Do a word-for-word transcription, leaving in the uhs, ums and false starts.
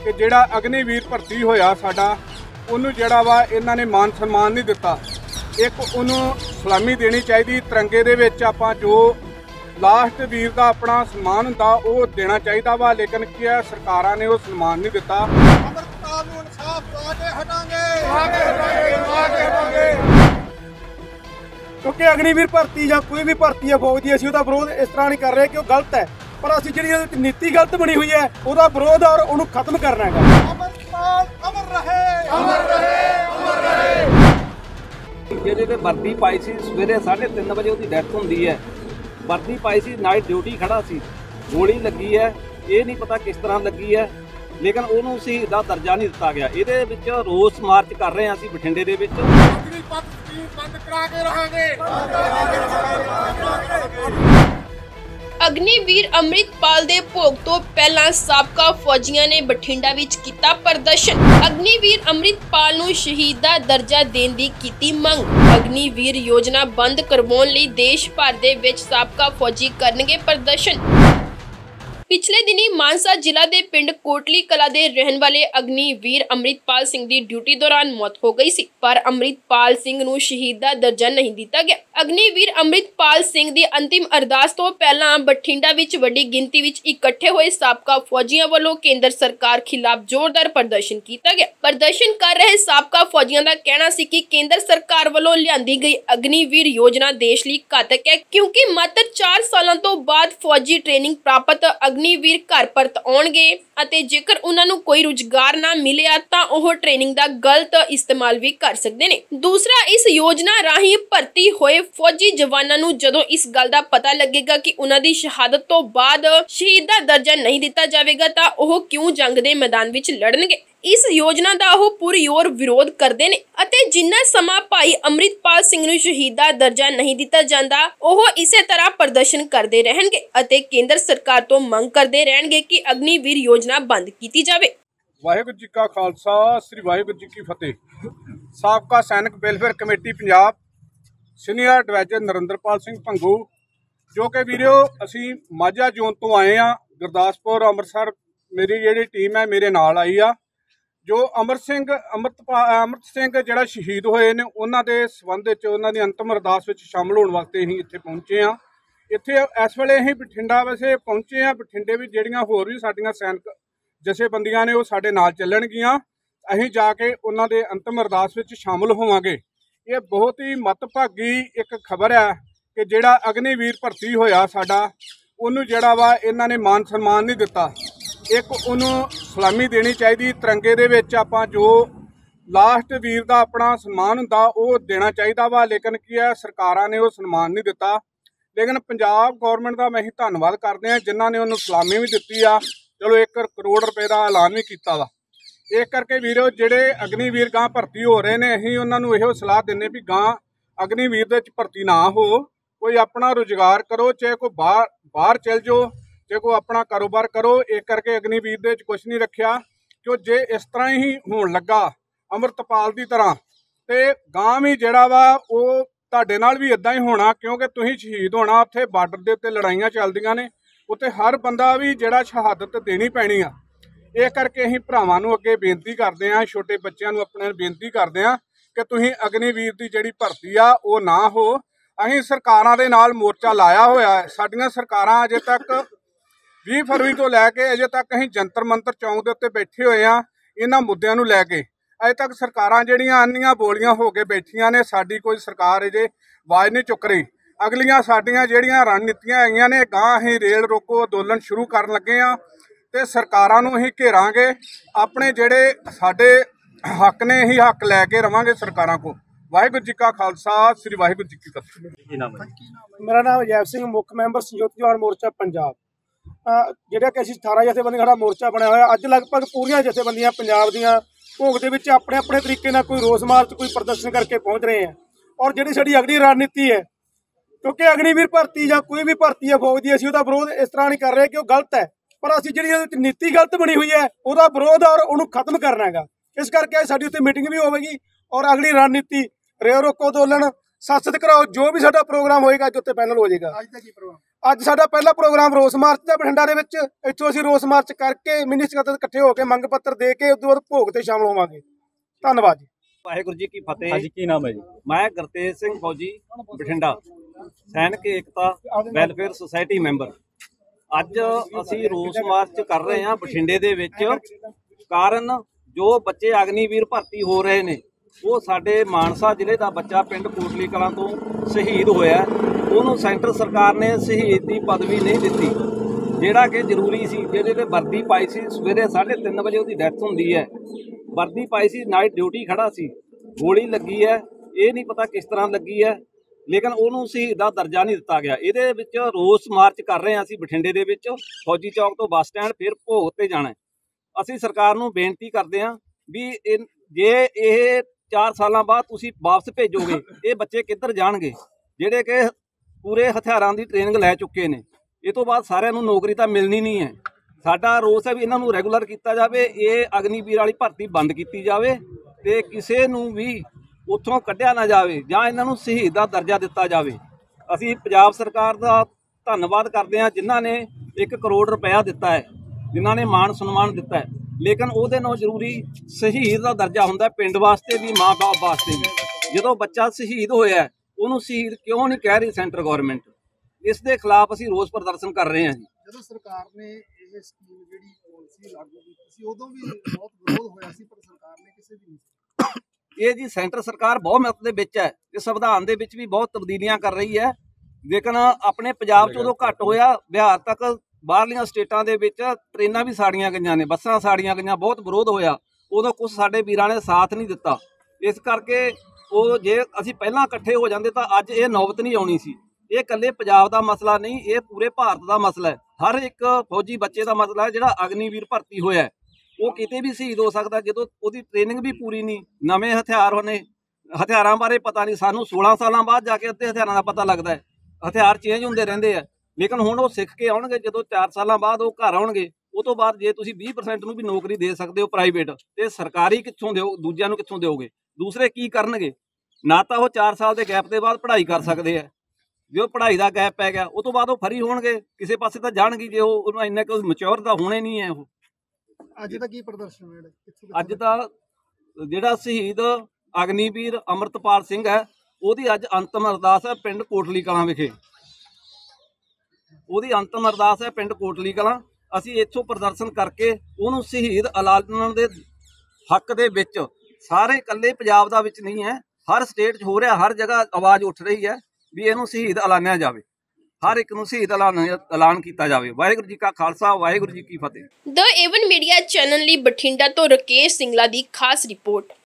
कि जिहड़ा अग्निवीर भर्ती होया साडा उन्होंने जिहड़ा वा इन्हां ने मान सन्मान नहीं दिता। एक उन्होंने सलामी देनी चाहिए, तिरंगे दे विच आपां जो लास्ट वीर का अपना सन्मान हुंदा वो देना चाहिए वा, लेकिन की है सरकारां ने वो सन्मान नहीं दिता। क्योंकि अग्निवीर भर्ती या कोई भी भर्ती है फौज की असीं उहदा विरोध इस तरह नहीं कर रहे कि वो गलत है, पर असीं जिहड़ी नीति गलत बनी हुई है उहदा विरोध और उहनूं खत्म करना है। अमर रहे, अमर रहे, अमर रहे। ਜਿਹਦੇ ਤੇ ਵਰਦੀ ਪਾਈ ਸੀ ਸਵੇਰੇ साढ़े तीन ਵਜੇ ਉਹਦੀ ਡੈਥ ਹੁੰਦੀ ਹੈ। ਵਰਦੀ ਪਾਈ ਸੀ, ਨਾਈਟ ਡਿਊਟੀ ਖੜਾ ਸੀ, ਗੋਲੀ ਲੱਗੀ ਹੈ, ਇਹ ਨਹੀਂ ਪਤਾ ਕਿਸ ਤਰ੍ਹਾਂ ਲੱਗੀ ਹੈ, ਲੇਕਿਨ ਉਹਨੂੰ ਸ਼ਹੀਦ ਦਾ ਦਰਜਾ ਨਹੀਂ ਦਿੱਤਾ ਗਿਆ। ਇਹਦੇ ਵਿੱਚ ਰੋਸ ਮਾਰਚ ਕਰ ਰਹੇ ਹਾਂ ਅਸੀਂ ਬਠਿੰਡੇ ਦੇ ਵਿੱਚ। ਬੰਦ ਕਰਾ ਕੇ ਰਹਾਂਗੇ। अग्निवीर अमृतपाल दे भोग तो पहला साबका फौजियां ने बठिंडा विच कीता प्रदर्शन। अग्निवीर अमृतपाल नूं शहीद दा दर्जा देण दी कीती मंग। अग्निवीर योजना बंद करवाउण लई देश भर दे विच साबका फौजी करनगे प्रदर्शन। पिछले दिनी मानसा जिला के पिंड कोटली कला के रहने वाले अग्निवीर अमृतपाल सिंह की ड्यूटी दौरान मौत हो गई सी, पर अमृतपाल सिंह नूं शहीद का दर्जा नहीं दिता गया। अग्निवीर अमृतपाल सिंह की अंतिम अरदास तो पहला बठिंडा विच वड्डी गिनती विच इकट्ठे हुए साबका फौजियां वालों केंद्र सरकार खिलाफ जोरदार प्रदर्शन किया गया। प्रदर्शन कर रहे साबका फौजियां का कहना सी कि केंद्र सरकार वालों लियांदी गई अग्निवीर योजना देश लई घातक है, क्योंकि मात्र चार सालों तो बाद फौजी ट्रेनिंग प्राप्त अग्निवीर घर परत आउणगे ਅਤੇ ਜੇਕਰ ਉਹਨਾਂ ਨੂੰ ਕੋਈ ਰੁਜ਼ਗਾਰ ਨਾ ਮਿਲਿਆ ਤਾਂ ਉਹ ਟ੍ਰੇਨਿੰਗ ਦਾ ਗਲਤ ਇਸਤੇਮਾਲ ਵੀ ਕਰ ਸਕਦੇ ਨੇ। ਦੂਸਰਾ, ਇਸ ਯੋਜਨਾ ਰਾਹੀਂ ਭਰਤੀ ਹੋਏ ਫੌਜੀ ਜਵਾਨਾਂ ਨੂੰ ਜਦੋਂ ਇਸ ਗੱਲ ਦਾ ਪਤਾ ਲੱਗੇਗਾ ਕਿ ਉਹਨਾਂ ਦੀ ਸ਼ਹਾਦਤ ਤੋਂ ਬਾਅਦ ਸ਼ਹੀਦ ਦਾ ਦਰਜਾ ਨਹੀਂ ਦਿੱਤਾ ਜਾਵੇਗਾ ਤਾਂ ਉਹ ਕਿਉਂ ਜੰਗ ਦੇ ਮੈਦਾਨ ਵਿੱਚ ਲੜਨਗੇ। ਇਸ ਯੋਜਨਾ ਦਾ ਉਹ ਪੁਰਜ਼ੋਰ ਵਿਰੋਧ ਕਰਦੇ ਨੇ ਅਤੇ ਜਿੰਨਾ ਸਮਾਂ ਭਾਈ ਅਮਰਿਤਪਾਲ ਸਿੰਘ ਨੂੰ ਸ਼ਹੀਦ ਦਾ ਦਰਜਾ ਨਹੀਂ ਦਿੱਤਾ ਜਾਂਦਾ ਉਹ ਇਸੇ ਤਰ੍ਹਾਂ ਪ੍ਰਦਰਸ਼ਨ ਕਰਦੇ ਰਹਿਣਗੇ ਅਤੇ ਕੇਂਦਰ ਸਰਕਾਰ ਤੋਂ ਮੰਗ ਕਰਦੇ ਰਹਿਣਗੇ ਕਿ ਅਗਨੀਵੀਰ योजना बंद की जाए। वाहिगुरू जी का खालसा, श्री वाहिगुरू जी की फतेह। साबका सैनिक welfare committee Punjab senior advisor Narinderpal Singh Bhangu, जो कि वीडियो असी माझा जोन तो आए हाँ, गुरदासपुर अमृतसर मेरी जी टीम है मेरे नाल आई आ। जो अमर सिंह अमृतपाल अमृत सिंह जिहड़ा शहीद होए ने उन्हां दे संबंध विच उन्हां दी अंतिम अरदास विच शामिल होने वास्ते असीं इत्थे पहुंचे हाँ। इत्थे इस वेले असीं बठिंडा वैसे पहुंचे हाँ। बठिंडे विच जिहड़ियां होर भी साडीआं सैनिक जथेबंदियां ने वो साडे नाल चलणगीआं। असीं जाके उन्हां दे अंतिम अरदास विच शामिल होवांगे। ये बहुत ही मतभागी एक खबर है कि जिहड़ा अग्निवीर भर्ती होया साडा उन्होंने जिहड़ा वा इन्हां ने मान सन्मान नहीं दिता। एक उन्होंने सलामी देनी चाहिए, तिरंगे दे विच आपां जो लास्ट वीर का अपना सन्मान हुंदा वो देना चाहिए वा, लेकिन की है सरकारां ने वो सन्मान नहीं दिता। लेकिन पंजाब गौरमेंट का मैं धन्नवाद करते हैं जिन्हों ने उन्होंने सलामी भी दी आ। चलो एक करोड़ रुपए का ऐलान भी किया वा। इस करके वीरो जिहड़े अग्निवीर गां भर्ती हो रहे हैं असीं उन्होंने इहो सलाह दिंदे भी गां अग्निवीर दे विच भर्ती ना हो, कोई अपना रुजगार करो, चाहे कोई बाहर बाहर चल जाओ, चाहे कोई अपना कारोबार करो। एक करके अग्निवीर दे विच कुछ नहीं रखा। क्यों जे इस तरह ही होण लगा अमृतपाल की तरह तो गां भी जिहड़ा वा वो ਤੁਹਾਡੇ ਨਾਲ भी इदा ही होना, क्योंकि तुसीं शहीद होना। उत्थे बार्डर के उत्ते लड़ाइयां चलदियां ने, उत्ते हर बंदा भी जिहड़ा शहादत देनी पैनी आ। इस करके असीं भरावां नूं अगे बेनती करदे हां, छोटे बच्चों नूं अपने बेनती करदे हां कि तुसीं अग्निवीर की जिहड़ी भर्ती आ वो ना हो। असीं सरकारां दे नाल मोर्चा लाया होया है। साडीआं सरकारां अजे तक बीस फरवरी तो लैके अजे तक असीं जंतर मंतर चौंक दे उत्ते बैठे होए हां इन्हां मुद्दिआं नूं लैके। अजे तक सरकारां जिहड़ियां अन्नियां बोलियां हो के बैठियां ने, साडी कोई सरकार अजे आवाज़ नहीं चुक रही। अगलियां साडियां जिहड़ियां रणनीतियां आईयां ने, गां असीं रेल रोको अंदोलन शुरू करन लगे हाँ ते सरकारां नूं असीं घेरांगे। अपने जिहड़े साडे हक ने असीं हक लैके रवांगे सरकारां को। वाहिगुरू जी का खालसा, श्री वाहिगुरू जी की फतेह। मेरा नाम जैब सिंह, मुख मैंबर संयुक्त जवान मोर्चा पंजाब। जिहड़ा कि असीं अठारह जथेबंदियां दा मोर्चा बनया होया। अज लगभग पूरियां जथेबंदियां पंजाब दीयां भोग दे विच अपने अपने तरीके नाल कोई रोस मार्च कोई प्रदर्शन करके पहुँच रहे हैं। और जिहड़ी साडी अगली रणनीति है, क्योंकि अग्निवीर भर्ती या कोई भी भर्ती है फौज की असीं उहदा विरोध इस तरह नहीं कर रहे कि वो गलत है, पर असीं जिहड़ी नीति गलत बनी हुई है उहदा विरोध और उहनूं खत्म करना है। इस करके साडी उत्ते मीटिंग भी होवेगी और अगली रणनीति रेल रोको अंदोलन, सत सत कराओ, जो भी साडा प्रोग्राम होएगा जो उत्ते पैनल हो जाएगा। ਅੱਜ ਸਾਡਾ ਪਹਿਲਾ ਪ੍ਰੋਗਰਾਮ ਰੋਸ ਮਾਰਚ ਦਾ ਬਠਿੰਡਾ ਦੇ ਵਿੱਚ। ਇੱਥੋਂ ਅਸੀਂ ਰੋਸ ਮਾਰਚ ਕਰਕੇ ਮਿੰਨੀ ਸਕੱਤਰ ਇਕੱਠੇ ਹੋ ਕੇ ਮੰਗ ਪੱਤਰ ਦੇ ਕੇ ਉਸ ਤੋਂ ਬਾਅਦ ਭੋਗ ਤੇ ਸ਼ਾਮਲ ਹੋਵਾਂਗੇ। ਧੰਨਵਾਦ ਜੀ। ਵਾਹਿਗੁਰੂ ਜੀ ਕੀ ਫਤਿਹ। ਹਾਂਜੀ, ਕੀ ਨਾਮ ਹੈ ਜੀ? ਮੈਂ ਗੁਰਤੇਜ ਸਿੰਘ ਫੌਜੀ, ਬਠਿੰਡਾ ਸੈਨਿਕ ਏਕਤਾ ਵੈਲਫੇਅਰ ਸੁਸਾਇਟੀ ਮੈਂਬਰ। ਅੱਜ ਅਸੀਂ ਰੋਸ ਮਾਰਚ ਕਰ ਰਹੇ ਹਾਂ ਬਠਿੰਡੇ ਦੇ ਵਿੱਚ। ਕਾਰਨ ਜੋ ਬੱਚੇ ਅਗਨੀਵੀਰ ਭਰਤੀ ਹੋ ਰਹੇ ਨੇ, ਉਹ ਸਾਡੇ ਮਾਨਸਾ ਜ਼ਿਲ੍ਹੇ ਦਾ ਬੱਚਾ ਪਿੰਡ ਕੋਟਲੀ ਕਲਾਂ ਤੋਂ ਸ਼ਹੀਦ ਹੋਇਆ। ਉਹਨੂੰ ਸੈਂਟਰ ਸਰਕਾਰ ਨੇ ਸ਼ਹੀਦ ਦੀ ਪਦਵੀ ਨਹੀਂ ਦਿੱਤੀ, ਜਿਹੜਾ ਕਿ ਜ਼ਰੂਰੀ ਸੀ। ਜਿਹਦੇ ਤੇ ਵਰਦੀ ਪਾਈ ਸੀ, ਸਵੇਰੇ ਸਾਢੇ ਤਿੰਨ ਵਜੇ ਉਹਦੀ ਡੈਥ ਹੁੰਦੀ ਹੈ। ਵਰਦੀ ਪਾਈ ਸੀ, ਨਾਈਟ ਡਿਊਟੀ ਖੜਾ ਸੀ, ਗੋਲੀ ਲੱਗੀ ਹੈ। ਇਹ ਨਹੀਂ ਪਤਾ ਕਿਸ ਤਰ੍ਹਾਂ ਲੱਗੀ ਹੈ, ਲੇਕਿਨ ਉਹਨੂੰ ਸ਼ਹੀਦ ਦਾ ਦਰਜਾ ਨਹੀਂ ਦਿੱਤਾ ਗਿਆ। ਇਹਦੇ ਵਿੱਚ ਰੋਸ ਮਾਰਚ ਕਰ ਰਹੇ ਹਾਂ ਅਸੀਂ ਬਠਿੰਡੇ ਦੇ ਵਿੱਚ। ਫੌਜੀ ਚੌਕ ਤੋਂ ਬੱਸ ਸਟੈਂਡ, ਫਿਰ ਭੋਗ ਤੇ ਜਾਣਾ। ਅਸੀਂ ਸਰਕਾਰ ਨੂੰ ਬੇਨਤੀ ਕਰਦੇ ਹਾਂ ਵੀ ਇਹ ਜੇ ਇਹ ਚਾਰ ਸਾਲਾਂ ਬਾਅਦ ਤੁਸੀਂ ਵਾਪਸ ਭੇਜੋਗੇ, ਇਹ ਬੱਚੇ ਕਿੱਧਰ ਜਾਣਗੇ ਜਿਹੜੇ ਕਿ ਪੂਰੇ ਹਥਿਆਰਾਂ ਦੀ ਟ੍ਰੇਨਿੰਗ ਲੈ ਚੁੱਕੇ ਨੇ। ਇਹ ਤੋਂ ਬਾਅਦ ਸਾਰਿਆਂ ਨੂੰ ਨੌਕਰੀ ਤਾਂ ਮਿਲਣੀ ਨਹੀਂ ਹੈ। ਸਾਡਾ ਰੋਸ ਹੈ ਵੀ ਇਹਨਾਂ ਨੂੰ ਰੈਗੂਲਰ ਕੀਤਾ ਜਾਵੇ, ਇਹ ਅਗਨੀਵੀਰ ਵਾਲੀ ਭਰਤੀ ਬੰਦ ਕੀਤੀ ਜਾਵੇ ਤੇ ਕਿਸੇ ਨੂੰ ਵੀ ਉੱਥੋਂ ਕੱਢਿਆ ਨਾ ਜਾਵੇ ਜਾਂ ਇਹਨਾਂ ਨੂੰ ਸ਼ਹੀਦ ਦਾ ਦਰਜਾ ਦਿੱਤਾ ਜਾਵੇ। ਅਸੀਂ ਪੰਜਾਬ ਸਰਕਾਰ ਦਾ ਧੰਨਵਾਦ ਕਰਦੇ ਹਾਂ ਜਿਨ੍ਹਾਂ ਨੇ ਇੱਕ ਕਰੋੜ ਰੁਪਇਆ ਦਿੱਤਾ ਹੈ, ਜਿਨ੍ਹਾਂ ਨੇ ਮਾਣ ਸਨਮਾਨ ਦਿੱਤਾ ਹੈ, ਲੇਕਿਨ ਉਹਦੇ ਨਾਲ ਜ਼ਰੂਰੀ ਸ਼ਹੀਦ ਦਾ ਦਰਜਾ ਹੁੰਦਾ ਪਿੰਡ ਵਾਸਤੇ ਵੀ, ਮਾਂ ਬਾਪ ਵਾਸਤੇ ਵੀ। ਜਦੋਂ ਬੱਚਾ ਸ਼ਹੀਦ ਹੋਇਆ, ਉਹਨੂੰ ਸ਼ਹੀਦ ਕਿਉਂ ਨਹੀਂ ਕਹਿ ਰਹੀ ਸੈਂਟਰ ਗੌਰਮੈਂਟ? ਇਸ ਦੇ ਖਿਲਾਫ ਅਸੀਂ ਰੋਸ ਪ੍ਰਦਰਸ਼ਨ ਕਰ ਰਹੇ ਹਾਂ ਜੀ। ਜਦੋਂ ਸਰਕਾਰ ਨੇ ਇਹ ਸਕੀਮ ਜਿਹੜੀ ਪਾਲਿਸੀ ਲਾਗੂ ਕੀਤੀ ਸੀ, ਉਦੋਂ ਵੀ ਬਹੁਤ ਵਿਰੋਧ ਹੋਇਆ ਸੀ, ਪਰ ਸਰਕਾਰ ਨੇ ਕਿਸੇ ਦੀ ਨਹੀਂ। ਇਹ ਜੀ ਸੈਂਟਰ ਸਰਕਾਰ ਬਹੁਮਤ ਦੇ ਵਿੱਚ ਹੈ ਤੇ ਸੰਵਿਧਾਨ ਦੇ ਵਿੱਚ ਵੀ ਬਹੁਤ ਤਬਦੀਲੀਆਂ ਕਰ ਰਹੀ ਹੈ, ਲੇਕਿਨ ਆਪਣੇ ਪੰਜਾਬ 'ਚ ਉਦੋਂ ਘੱਟ ਹੋਇਆ। ਬਿਹਾਰ ਤੱਕ ਬਾਹਰਲੀਆਂ ਸਟੇਟਾਂ ਦੇ ਵਿੱਚ ਟ੍ਰੇਨਾਂ ਵੀ ਸਾੜੀਆਂ ਗਈਆਂ ਨੇ, ਬੱਸਾਂ ਸਾੜੀਆਂ ਗਈਆਂ, ਬਹੁਤ ਵਿਰੋਧ ਹੋਇਆ। ਉਦੋਂ ਕੁਝ ਸਾਡੇ ਵੀਰਾਂ ਨੇ ਸਾਥ ਨਹੀਂ ਦਿੱਤਾ। ਇਸ ਕਰਕੇ ਉਹ ਜੇ ਅਸੀਂ ਪਹਿਲਾਂ ਇਕੱਠੇ ਹੋ ਜਾਂਦੇ ਤਾਂ ਅੱਜ ਇਹ ਨੌਬਤ ਨਹੀਂ ਆਉਣੀ ਸੀ। ਇਹ ਇਕੱਲੇ ਪੰਜਾਬ ਦਾ ਮਸਲਾ ਨਹੀਂ, ਇਹ ਪੂਰੇ ਭਾਰਤ ਦਾ ਮਸਲਾ ਹੈ। ਹਰ ਇੱਕ ਫੌਜੀ ਬੱਚੇ ਦਾ ਮਸਲਾ ਹੈ ਜਿਹੜਾ ਅਗਨੀਵੀਰ ਭਰਤੀ ਹੋਇਆ। ਉਹ ਕਿਤੇ ਵੀ ਸ਼ਹੀਦ ਹੋ ਸਕਦਾ ਜਦੋਂ ਉਹਦੀ ਟ੍ਰੇਨਿੰਗ ਵੀ ਪੂਰੀ ਨਹੀਂ, ਨਵੇਂ ਹਥਿਆਰ ਹੋਣੇ, ਹਥਿਆਰਾਂ ਬਾਰੇ ਪਤਾ ਨਹੀਂ। ਸਾਨੂੰ ਸੋਲਾਂ ਸਾਲਾਂ ਬਾਅਦ ਜਾ ਕੇ ਅੱਧੇ ਹਥਿਆਰਾਂ ਦਾ ਪਤਾ ਲੱਗਦਾ ਹੈ। ਹਥਿਆਰ ਚੇਂਜ ਹੁੰਦੇ ਰਹਿੰਦੇ ਆ, ਲੇਕਿਨ ਹੁਣ ਉਹ ਸਿੱਖ ਕੇ ਆਉਣਗੇ। ਜਦੋਂ ਚਾਰ ਸਾਲਾਂ ਬਾਅਦ ਉਹ ਘਰ ਆਉਣਗੇ, ਉਹ ਤੋਂ ਬਾਅਦ ਜੇ ਤੁਸੀਂ ਵੀਹ ਪਰਸੈਂਟ ਨੂੰ ਵੀ ਨੌਕਰੀ ਦੇ ਸਕਦੇ ਹੋ ਪ੍ਰਾਈਵੇਟ, ਤੇ ਸਰਕਾਰੀ ਕਿੱਥੋਂ ਦਿਓ, ਦੂਜਿਆਂ ਨੂੰ ਕਿੱਥੋਂ ਦਿਓਗੇ? ਦੂਸਰੇ ਕੀ ਕਰਨਗੇ? ਨਾ ਤਾਂ ਉਹ ਚਾਰ ਸਾਲ ਦੇ ਗੈਪ ਦੇ ਬਾਅਦ ਪੜ੍ਹਾਈ ਕਰ ਸਕਦੇ ਆ। ਜੇ ਪੜ੍ਹਾਈ ਦਾ ਗੈਪ ਪੈ ਗਿਆ, ਉਹ ਤੋਂ ਬਾਅਦ ਉਹ ਫਰੀ ਹੋਣਗੇ, ਕਿਸੇ ਪਾਸੇ ਤਾਂ ਜਾਣਗੇ। ਜੇ ਉਹ ਉਹਨੂੰ ਇੰਨਾ ਕੁ ਮੈਚੁਰ ਤਾਂ ਹੋਣੇ ਨਹੀਂ ਹੈ। ਉਹ ਅੱਜ ਦਾ ਕੀ ਪ੍ਰਦਰਸ਼ਨ ਹੋਇਆ? ਅੱਜ ਦਾ ਜਿਹੜਾ ਸ਼ਹੀਦ ਅਗਨੀਵੀਰ ਅੰਮ੍ਰਿਤਪਾਲ ਸਿੰਘ ਹੈ, ਉਹਦੀ ਅੱਜ ਅੰਤਮ ਅਰਦਾਸ ਹੈ ਪਿੰਡ ਕੋਟਲੀ ਕਲਾਂ ਵਿਖੇ। ਉਹਦੀ ਅੰਤਮ ਅਰਦਾਸ ਹੈ ਪਿੰਡ ਕੋਟਲੀ ਕਲਾਂ। ਅਸੀਂ ਇੱਥੋਂ ਪ੍ਰਦਰਸ਼ਨ ਕਰਕੇ ਉਹਨੂੰ ਸ਼ਹੀਦ ਐਲਾਨਣ ਦੇ ਹੱਕ ਦੇ ਵਿੱਚ, ਸਾਰੇ ਇਕੱਲੇ ਪੰਜਾਬ ਦਾ ਵਿੱਚ ਨਹੀਂ ਹੈ, ਹਰ ਸਟੇਟ 'ਚ ਹੋ ਰਿਹਾ, ਹਰ ਜਗ੍ਹਾ ਆਵਾਜ਼ ਉੱਠ ਰਹੀ ਹੈ ਵੀ ਇਹਨੂੰ ਸ਼ਹੀਦ ਐਲਾਨਿਆ ਜਾਵੇ, ਹਰ ਇੱਕ ਨੂੰ ਸ਼ਹੀਦ ਐਲਾਨ ਐਲਾਨ ਕੀਤਾ ਜਾਵੇ। ਵਾਹਿਗੁਰੂ ਜੀ ਕਾ ਖਾਲਸਾ, ਵਾਹਿਗੁਰੂ ਜੀ ਕੀ ਫਤਿਹ। ਦ ਏਵਨ ਮੀਡੀਆ ਚੈਨਲ ਲਈ ਬਠਿੰਡਾ ਤੋਂ ਰਕੇਸ਼ ਸਿੰਗਲਾ ਦੀ ਖਾਸ ਰਿਪੋਰਟ।